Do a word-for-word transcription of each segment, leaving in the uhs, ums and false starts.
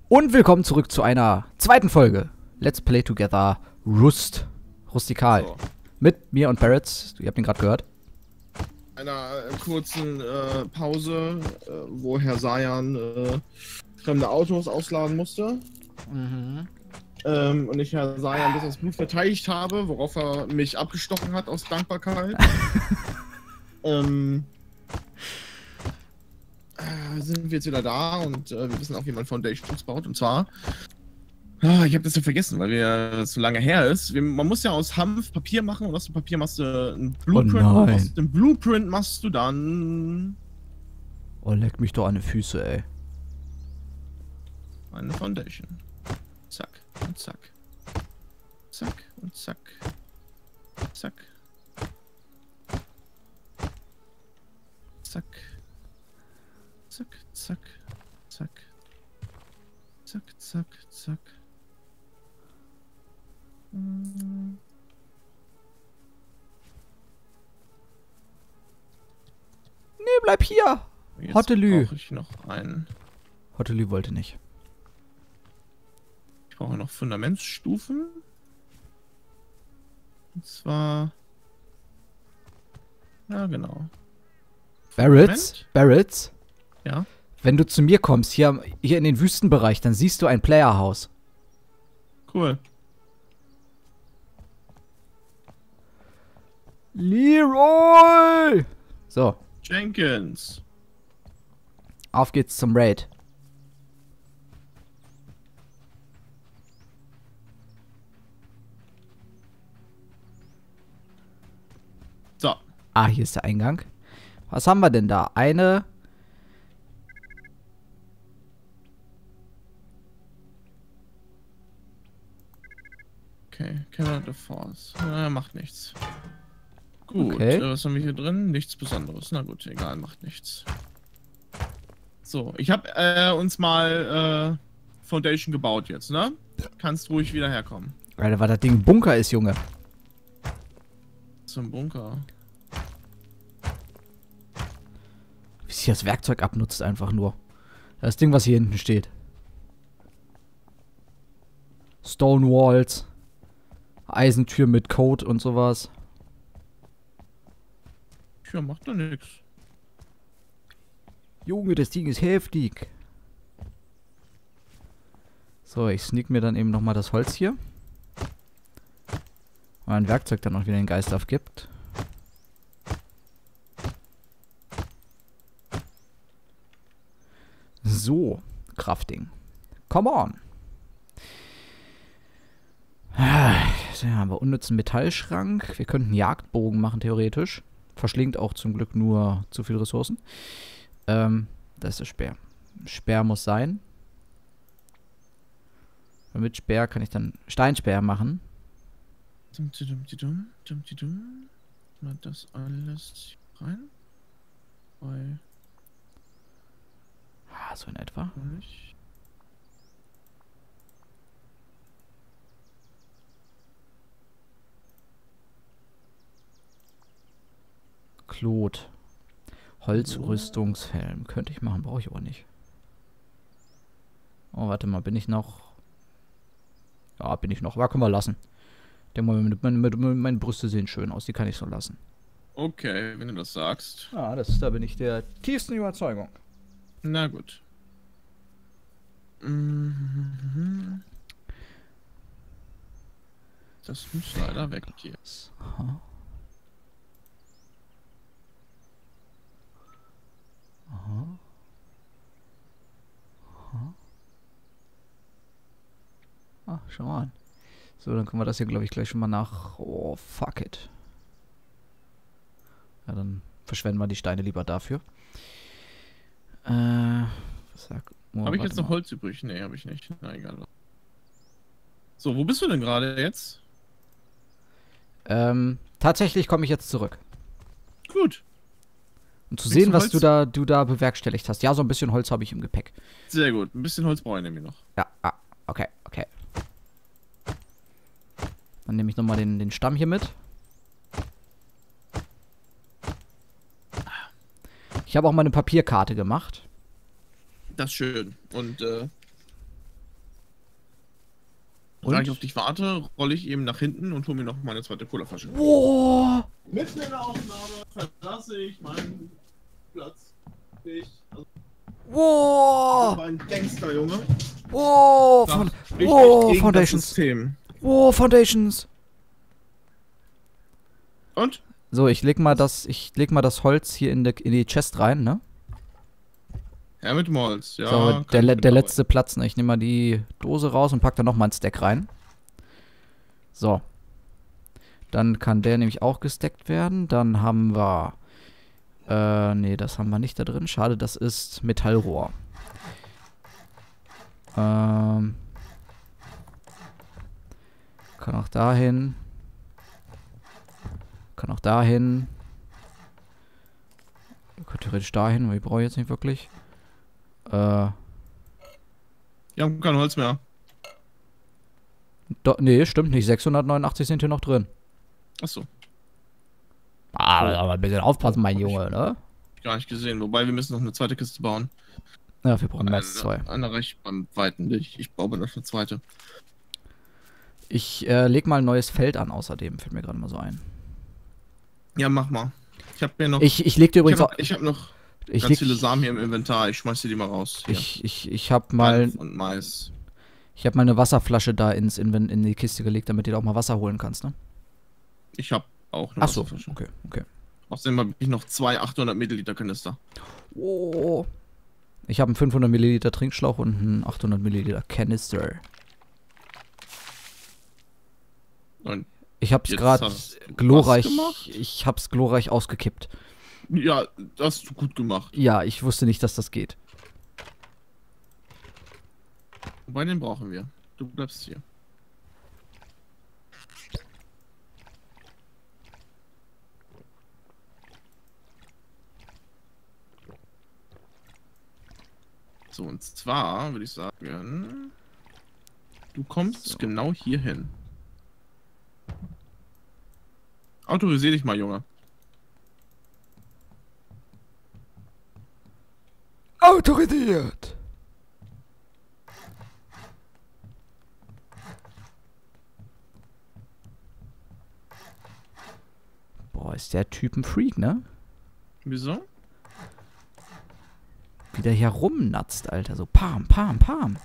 Und willkommen zurück zu einer zweiten Folge. Let's Play Together Rust. Rustikal. So. Mit mir und Barretts. Ihr habt ihn gerade gehört. Einer äh, kurzen äh, Pause, äh, wo Herr Sayan äh, fremde Autos ausladen musste. Mhm. Ähm, und ich Herr Sayan bis das Blut verteidigt habe, worauf er mich abgestochen hat aus Dankbarkeit. ähm, äh, sind wir jetzt wieder da und äh, wir wissen auch, wie man Foundations baut. Und zwar, ah, ich habe das ja vergessen, weil wir so lange her ist. Wir, man muss ja aus Hanf Papier machen und aus dem Papier machst du einen Blueprint. Oh und nein. aus dem Blueprint machst du dann Oh, leck mich doch an die Füße, ey. eine Foundation. Zack und zack. Zack und zack. Zack. Zack. Zack, zack, zack. Zack, zack, zack. Hm. Nee, bleib hier. Jetzt Hottelü. brauche ich noch einen. Hottelü wollte nicht. Ich brauche noch Fundamentsstufen. Und zwar. Ja, genau. Barretts? Barretts? Ja. Wenn du zu mir kommst, hier, hier in den Wüstenbereich, dann siehst du ein Playerhaus. Cool. Leroy! So, Jenkins. auf geht's zum Raid. So. Ah, hier ist der Eingang. Was haben wir denn da? Eine... Okay, Cannot the Force. Na, macht nichts. Gut, Okay. äh, was haben wir hier drin? Nichts Besonderes. Na gut, egal, macht nichts. So, ich habe äh, uns mal äh, Foundation gebaut jetzt, ne? Kannst ruhig wieder herkommen. Alter, weil das Ding ein Bunker ist, Junge. Zum Bunker. Wie sich das Werkzeug abnutzt einfach nur. Das Ding, was hier hinten steht. Stone Walls. Eisentür mit Code und sowas. Ja, macht doch nichts. Junge, das Ding ist heftig. So, ich sneak mir dann eben nochmal das Holz hier. Weil ein Werkzeug dann auch wieder den Geist aufgibt. So, Crafting. Come on. Ah, so, haben wir unnützen Metallschrank. Wir könnten Jagdbogen machen, theoretisch. Verschlingt auch zum Glück nur zu viele Ressourcen. Ähm, da ist der Speer. Speer muss sein. Und mit Speer kann ich dann Steinspeer machen. Dum, dum, dum, dum, dum. Mal das alles rein. Bei Ah, so in etwa. euch. Claude. Holzrüstungshelm. Könnte ich machen, brauche ich aber nicht. Oh, warte mal, bin ich noch... Ja, bin ich noch. Aber können wir lassen. Der meine, meine, meine, meine Brüste sehen schön aus, die kann ich so lassen. Okay, wenn du das sagst. Ja, das, da bin ich der tiefsten Überzeugung. Na gut. Mhm. Das muss leider weg hier. Aha. Aha. Aha. Ah, schau mal an. So, dann können wir das hier, glaube ich, gleich schon mal nach... Oh, fuck it. Ja, dann verschwenden wir die Steine lieber dafür. Äh, was sag... Oh, Habe ich warte jetzt noch mal. Holz übrig? Nee, habe ich nicht. Na egal. So, wo bist du denn gerade jetzt? Ähm, tatsächlich komme ich jetzt zurück. Gut. Um zu Kriegst sehen, du was Holz? du da, du da bewerkstelligt hast. Ja, so ein bisschen Holz habe ich im Gepäck. Sehr gut. Ein bisschen Holz brauche ich nämlich noch. Ja, ah, okay, okay. Dann nehme ich nochmal den, den Stamm hier mit. Ich habe auch mal eine Papierkarte gemacht. Das ist schön. Und äh, Da ich auf dich warte, rolle ich eben nach hinten und hole mir noch meine zweite Colaflasche. Wow. Mitten in der Aufnahme verlasse ich meinen Platz. Ich, also, Wow. ein Gangster, Junge. Wow. Fond wow. Foundations. Wow, Foundations. Und? So, ich leg mal das, ich leg mal das Holz hier in, de, in die Chest rein, ne? Ja, mit dem Holz, ja. So, der, le der letzte Platz, ne? Ich nehme mal die Dose raus und pack da noch mal ein Stack rein. So. Dann kann der nämlich auch gestackt werden. Dann haben wir... Äh, nee, das haben wir nicht da drin. Schade, das ist Metallrohr. Ähm... Kann auch dahin. Kann auch dahin. Kann theoretisch dahin, weil ich brauche jetzt nicht wirklich. Äh. Wir haben kein Holz mehr. Do, nee, stimmt nicht. sechshundertneunundachtzig sind hier noch drin. Achso. Ah, aber ein bisschen aufpassen, mein Junge, ne? Gar nicht gesehen. Wobei, wir müssen noch eine zweite Kiste bauen. Ja, wir brauchen mehr als zwei. Eine reicht beim Weiten nicht. Ich baue noch eine zweite. Ich äh, leg mal ein neues Feld an, außerdem. Fällt mir gerade mal so ein. Ja, mach mal. Ich hab mir noch... Ich, ich leg dir übrigens ich hab, auch... Ich hab noch ich ganz leg, viele Samen hier im Inventar. Ich schmeiß dir die mal raus. Hier. Ich, ich, ich hab mal... Und Mais. Ich hab mal eine Wasserflasche da ins Inven in die Kiste gelegt, damit du da auch mal Wasser holen kannst, ne? Ich hab auch eine Achso, Wasserflasche. okay, okay. Außerdem habe ich noch zwei achthundert Milliliter Kanister. Oh. Ich habe einen fünfhundert Milliliter Trinkschlauch und einen achthundert Milliliter Kanister. Und ich hab's gerade glorreich, ich hab's glorreich ausgekippt. Ja, das hast du gut gemacht. Ja, ich wusste nicht, dass das geht. Wobei, den brauchen wir. Du bleibst hier. So, und zwar würde ich sagen, du kommst so genau hier hin. Autorisier dich mal, Junge. Autorisiert! Boah, ist der Typ ein Freak, ne? Wieso? Wie der hier rumnatzt, Alter. So pam, pam, pam.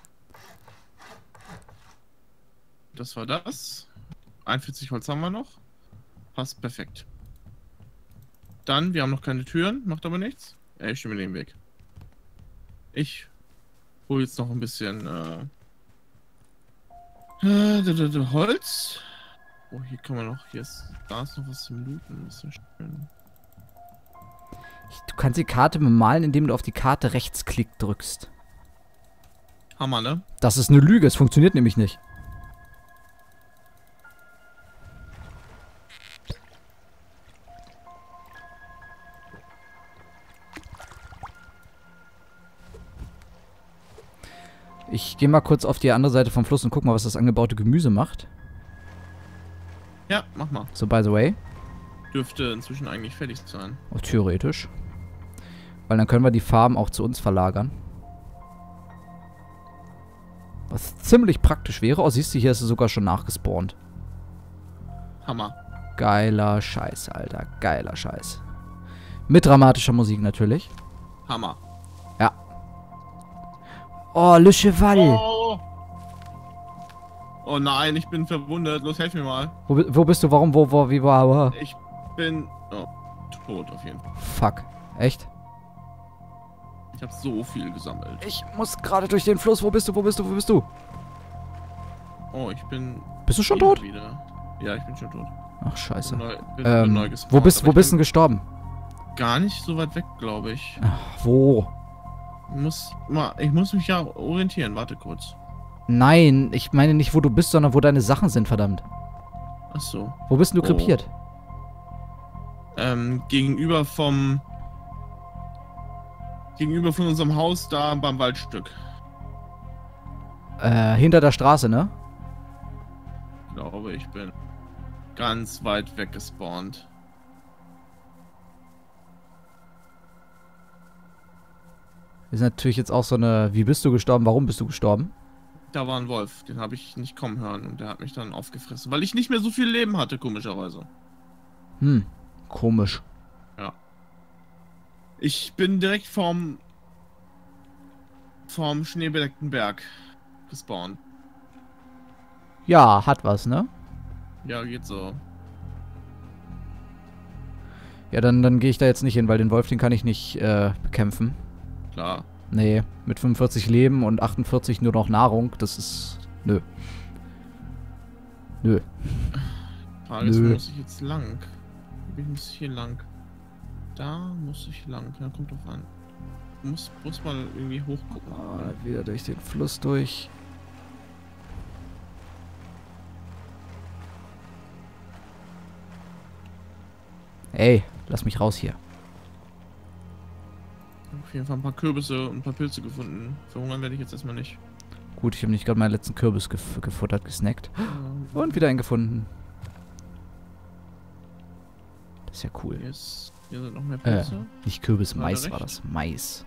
Das war das. einundvierzig Holz haben wir noch. Passt perfekt. Dann, wir haben noch keine Türen, macht aber nichts. Ja, ich stimme den Weg. Ich hole jetzt noch ein bisschen äh, äh, Holz. Oh, hier kann man noch, hier ist, da ist noch was zum Looten. Das ist ja schön. Du kannst die Karte bemalen, indem du auf die Karte Rechtsklick drückst. Hammer, ne? Das ist eine Lüge, es funktioniert nämlich nicht. Ich gehe mal kurz auf die andere Seite vom Fluss und guck mal, was das angebaute Gemüse macht. Ja, mach mal. So, by the way. Dürfte inzwischen eigentlich fertig sein. Oh, theoretisch. Weil dann können wir die Farben auch zu uns verlagern. Was ziemlich praktisch wäre. Oh, siehst du, hier ist es sogar schon nachgespawnt. Hammer. Geiler Scheiß, Alter. Geiler Scheiß. Mit dramatischer Musik natürlich. Hammer. Ja. Oh, Le Cheval. Oh. Oh nein, ich bin verwundet. Los, helf mir mal. Wo, wo bist du? Warum? Wo? Wo? Wie war? Ich bin... Oh, tot auf jeden Fall. Fuck. Echt? Ich habe so viel gesammelt. Ich muss gerade durch den Fluss. Wo bist du? Wo bist du? Wo bist du? Oh, ich bin... Bist du schon tot? Wieder. Ja, ich bin schon tot. Ach, scheiße. Neu, bin ähm, neu gespawnt, wo bist, wo bist du denn gestorben? Gar nicht so weit weg, glaube ich. Ach, wo? Ich muss, mal, ich muss mich ja orientieren. Warte kurz. Nein, ich meine nicht, wo du bist, sondern wo deine Sachen sind, verdammt. Ach so. Wo bist du oh. krepiert? Ähm, gegenüber vom... Gegenüber von unserem Haus, da beim Waldstück. Äh, hinter der Straße, ne? Ich glaube, ich bin ganz weit weg gespawnt. Ist natürlich jetzt auch so eine, wie bist du gestorben, warum bist du gestorben? da war ein Wolf. Den habe ich nicht kommen hören und der hat mich dann aufgefressen, weil ich nicht mehr so viel Leben hatte, komischerweise. Hm, komisch. Ja. Ich bin direkt vorm vorm schneebedeckten Berg gespawnt. Ja, hat was, ne? Ja, geht so. Ja, dann, dann gehe ich da jetzt nicht hin, weil den Wolf, den kann ich nicht äh, bekämpfen. Klar. Nee, mit fünfundvierzig Leben und achtundvierzig nur noch Nahrung, das ist... Nö. Nö. Frage ist, wo Nö. muss ich jetzt lang? Wie muss ich hier lang? Da muss ich lang. Ja, kommt drauf an. Muss, muss mal irgendwie hochgucken. Ah, wieder durch den Fluss durch. Ey, lass mich raus hier. Auf jeden Fall ein paar Kürbisse und ein paar Pilze gefunden. Verhungern werde ich jetzt erstmal nicht. Gut, ich habe nicht gerade meinen letzten Kürbis gef gefuttert, gesnackt. Ähm, Und wieder einen gefunden. Das ist ja cool. Hier, ist, hier sind noch mehr Äh, Pilze. nicht Kürbis, Gerade Mais recht. war das. Mais.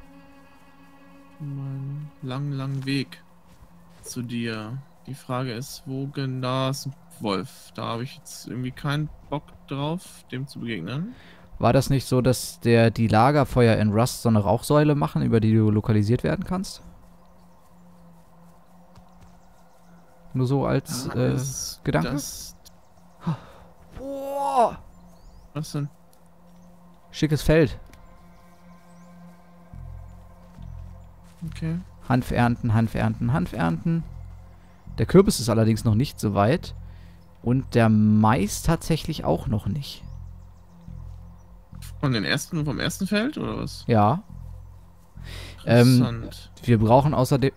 Mein langen, langen Weg zu dir. Die Frage ist, wo genau ist ein Wolf? Da habe ich jetzt irgendwie keinen Bock drauf, dem zu begegnen. War das nicht so, dass der die Lagerfeuer in Rust so eine Rauchsäule machen, über die du lokalisiert werden kannst? Nur so als Ah, äh, ist Gedanke? Das, Boah! was denn? Schickes Feld. Okay. Hanf ernten, Hanf ernten, Hanf ernten. Der Kürbis ist allerdings noch nicht so weit. Und der Mais tatsächlich auch noch nicht. Von den ersten, vom ersten Feld oder was? Ja. Ähm, Interessant. wir brauchen außerdem...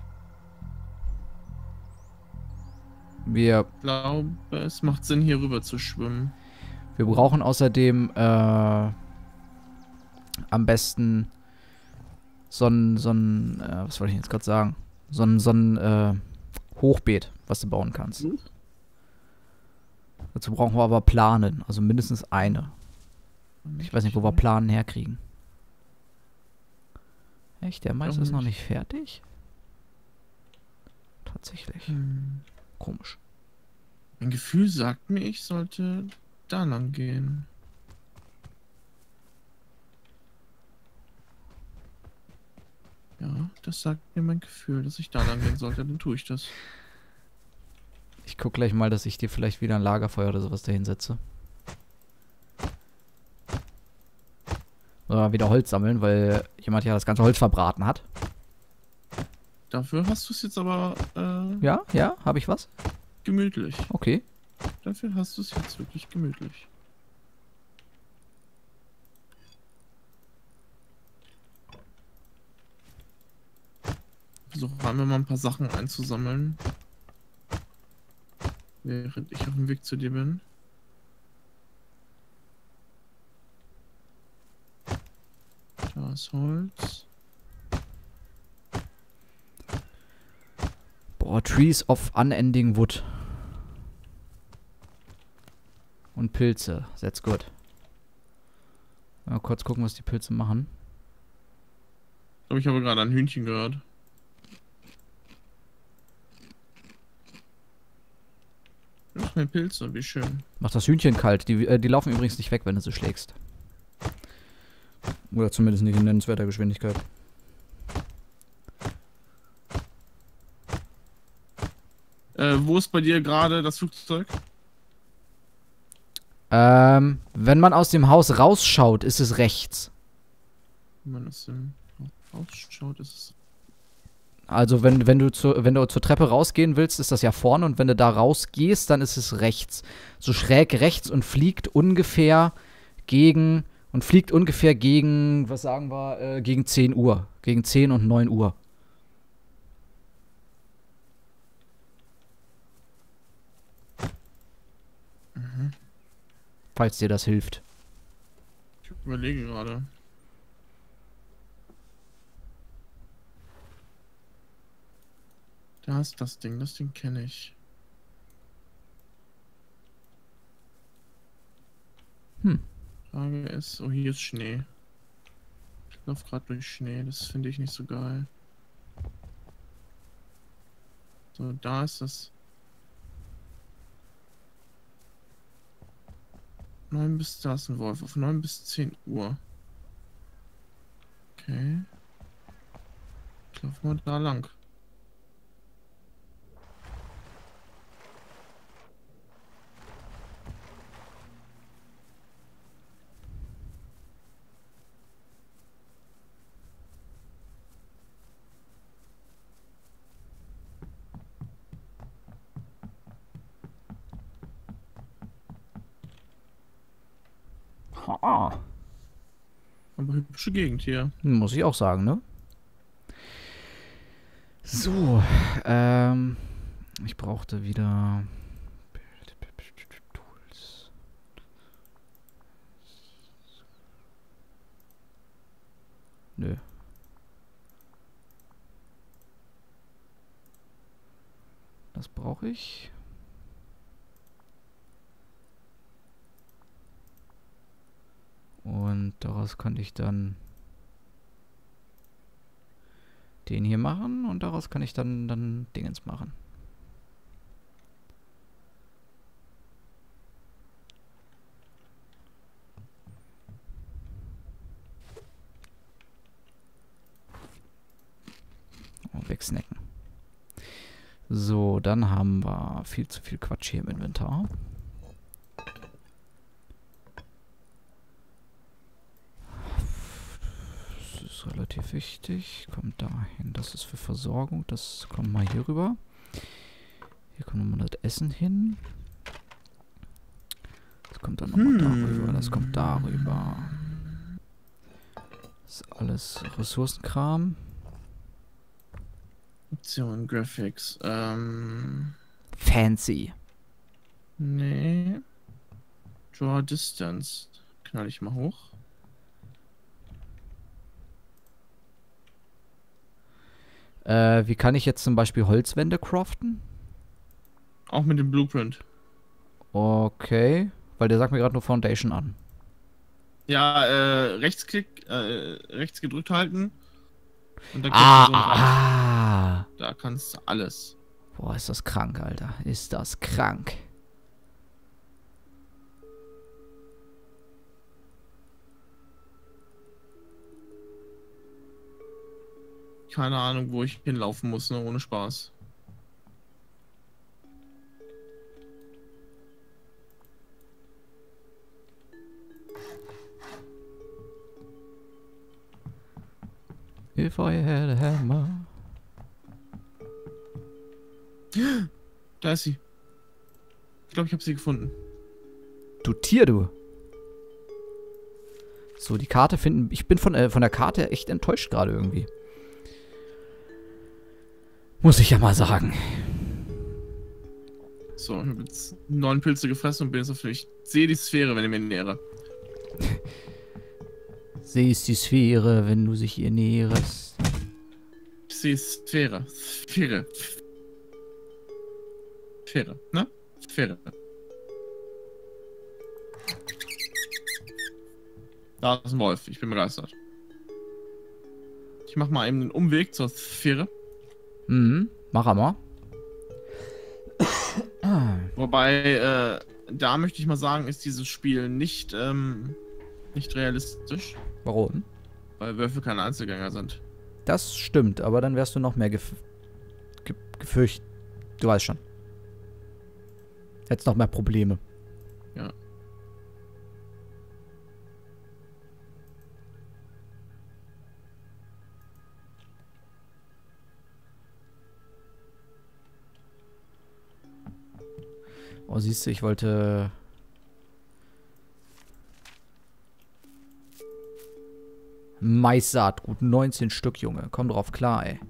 Wir, Ich glaube, es macht Sinn, hier rüber zu schwimmen. wir brauchen außerdem äh, am besten so ein, so ein, äh, was wollte ich jetzt gerade sagen? So ein, so ein äh, Hochbeet, was du bauen kannst. Hm? Dazu brauchen wir aber Planen, also mindestens eine. Ich weiß nicht, wo wir Planen herkriegen. Echt? Der Mais Glaube ist noch nicht. nicht fertig? Tatsächlich. Hm. Komisch. Mein Gefühl sagt mir, ich sollte da lang gehen. Ja, das sagt mir mein Gefühl, dass ich da lang gehen sollte, dann tue ich das. Ich guck gleich mal, dass ich dir vielleicht wieder ein Lagerfeuer oder sowas dahin setze. Oder wieder Holz sammeln, weil jemand ja das ganze Holz verbraten hat. Dafür hast du es jetzt aber äh, Ja, ja, habe ich was? gemütlich. Okay. Dafür hast du es jetzt wirklich gemütlich. Versuche einmal mal ein paar Sachen einzusammeln. Während ich auf dem Weg zu dir bin. Da ist Holz. Boah, Trees of Unending Wood. Und Pilze. That's good. Mal kurz gucken, was die Pilze machen. Ich glaube, ich habe gerade ein Hühnchen gehört. Noch mehr Pilze, wie schön. Mach das Hühnchen kalt. Die, äh, die laufen übrigens nicht weg, wenn du sie schlägst. Oder zumindest nicht in nennenswerter Geschwindigkeit. Äh, wo ist bei dir gerade das Flugzeug? Ähm, wenn man aus dem Haus rausschaut, ist es rechts. Wenn man das denn ausschaut, ist es. Also wenn, wenn, du zu, wenn du zur Treppe rausgehen willst, ist das ja vorne. Und wenn du da rausgehst, dann ist es rechts. So schräg rechts und fliegt ungefähr gegen... Und fliegt ungefähr gegen, was sagen wir, äh, gegen zehn Uhr. Gegen zehn und neun Uhr. Mhm. Falls dir das hilft. Ich überlege gerade. Da ist das Ding, das Ding kenne ich. Hm. Frage ist, oh, hier ist Schnee. Ich laufe gerade durch Schnee, das finde ich nicht so geil. So, da ist das. neun bis, da ist ein Wolf. Auf neun bis zehn Uhr. Okay. Ich laufe mal da lang. Ha. Aber hübsche Gegend hier. Muss ich auch sagen, ne? So, ähm, ich brauchte wieder Tools. Nö. Das brauche ich. Und daraus konnte ich dann den hier machen und daraus kann ich dann, dann Dingens machen. Oh, wegsnacken. So, dann haben wir viel zu viel Quatsch hier im Inventar. Relativ wichtig. Kommt dahin. Das ist für Versorgung. Das kommt mal hier rüber. Hier kommt nochmal das Essen hin. Das kommt dann nochmal Hm. darüber. Das kommt darüber. Das ist alles Ressourcenkram. Option Graphics. Ähm. Fancy. Nee. Draw Distance. Knall ich mal hoch. Äh, wie kann ich jetzt zum Beispiel Holzwände craften? Auch mit dem Blueprint. Okay. Weil der sagt mir gerade nur Foundation an. Ja, äh, Rechtsklick, äh, rechts gedrückt halten. Und dann Ah, kriegst du so einen Rand. ah. Da kannst du alles. Boah, ist das krank, Alter. Ist das krank. Keine Ahnung, wo ich hinlaufen muss, ne? Ohne Spaß. If I had a hammer. Da ist sie. Ich glaube, ich habe sie gefunden. Du Tier, du. So, die Karte finden. Ich bin von, äh, von der Karte echt enttäuscht gerade irgendwie. Muss ich ja mal sagen. So, ich habe jetzt neun Pilze gefressen und bin jetzt auf Ich sehe die Sphäre, wenn ich mir nähere. Siehst die Sphäre, wenn du sich ihr näherst. Ich sehe Sphäre. Sphäre. Sphäre, ne? Sphäre. Da ist ein Wolf. Ich bin begeistert. Ich mach mal eben den Umweg zur Sphäre. Mhm, mach mal. Wobei, äh, da möchte ich mal sagen, ist dieses Spiel nicht, ähm, nicht realistisch. Warum? Weil Wölfe keine Einzelgänger sind. Das stimmt, aber dann wärst du noch mehr gef ge gefürchtet. Du weißt schon. Hättest noch mehr Probleme. Ja. Oh, siehst du, ich wollte... Maissaatgut, neunzehn Stück, Junge. Komm drauf klar, ey.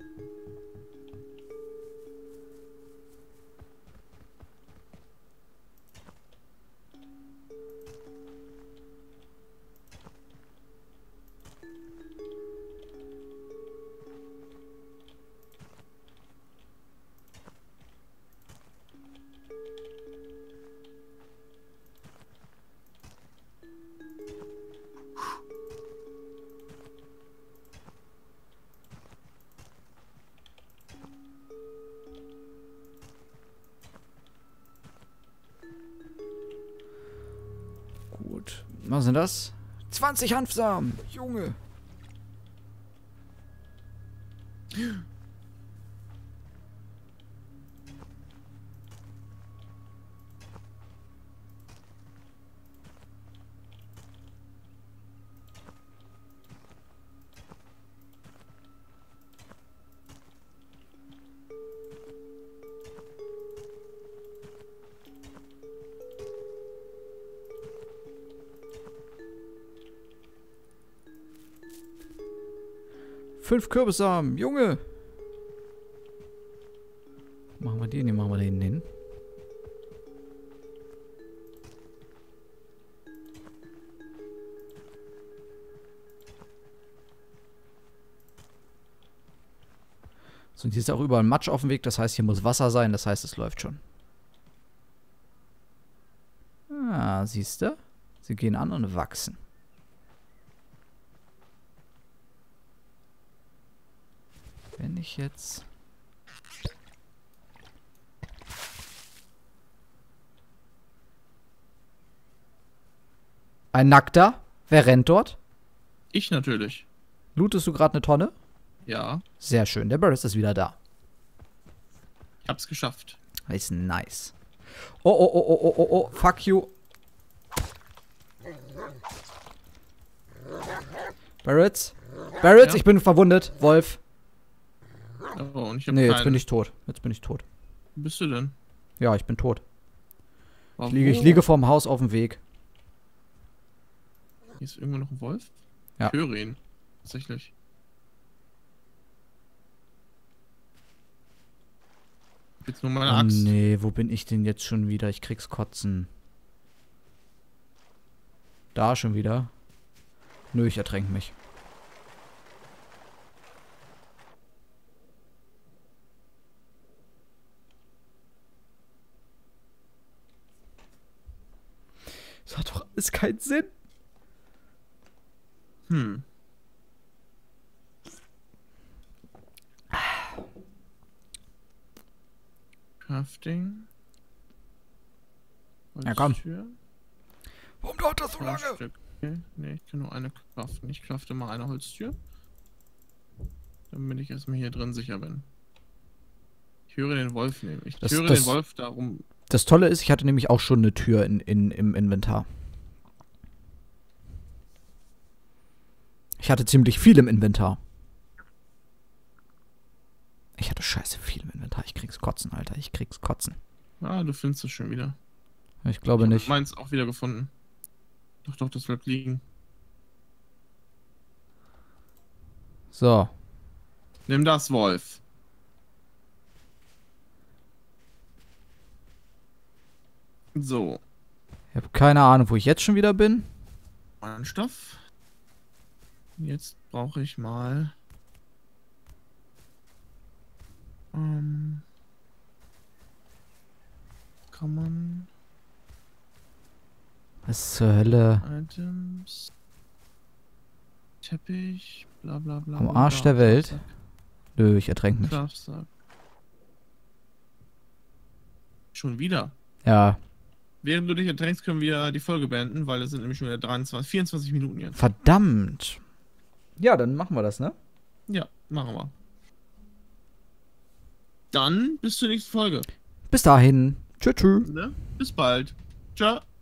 Was sind das? zwanzig Hanfsamen. Junge. Fünf Kürbissamen, Junge! Machen wir den, den machen wir da hinten hin. So, und hier ist auch überall Matsch auf dem Weg, das heißt, hier muss Wasser sein, das heißt, es läuft schon. Ah, siehst du? Sie gehen an und wachsen. Wenn ich jetzt... Ein Nackter? Wer rennt dort? Ich natürlich. Lootest du gerade eine Tonne? Ja. Sehr schön, der Burris ist wieder da. Ich hab's geschafft. Das ist nice. Oh, oh, oh, oh, oh, oh, oh, fuck you. Barretts? Barretts, ja? Ich bin verwundet. Wolf. Oh, und ich hab Nee, jetzt keinen. bin ich tot. Jetzt bin ich tot. Wo bist du denn? Ja, ich bin tot. Oh, Ich liege, ich liege vorm Haus auf dem Weg. Hier ist irgendwo noch ein Wolf? Ja. Ich höre ihn. Tatsächlich. Jetzt nur meine Oh Axt. nee, wo bin ich denn jetzt schon wieder? Ich krieg's kotzen. Da schon wieder? Nö, ich ertränke mich. Das hat doch alles keinen Sinn. Hm. Crafting. Ja, komm. Holztür. Warum dauert das so Zwei lange? Stück. Okay. Nee, ich kann nur eine craften. Ich crafte mal eine Holztür. Damit ich erstmal hier drin sicher bin. Ich höre den Wolf nämlich. Ich Das- höre das- den Wolf darum. Das Tolle ist, ich hatte nämlich auch schon eine Tür in, in, im Inventar. Ich hatte ziemlich viel im Inventar. Ich hatte scheiße viel im Inventar. Ich krieg's kotzen, Alter. Ich krieg's kotzen. Ah, du findest es schon wieder. Ich glaube Ich nicht. hab meins auch wieder gefunden. Doch, doch, das bleibt liegen. So. Nimm das, Wolf. So. Ich habe keine Ahnung, wo ich jetzt schon wieder bin. Mein Stoff. Jetzt brauche ich mal. Ähm. Kann man. Was zur Hölle? Items. Teppich. Bla bla bla. Am bla, Arsch bla, der Welt. Schlafsack, Nö, ich ertränke mich. Schlafsack. Schon wieder. Ja, Während du dich ertränkst, können wir die Folge beenden, weil es sind nämlich schon wieder dreiundzwanzig, vierundzwanzig Minuten jetzt. verdammt. Ja, dann machen wir das, ne? Ja, machen wir. Dann bis zur nächsten Folge. Bis dahin. Tschüss, tschüss. Ne? Bis bald. Ciao.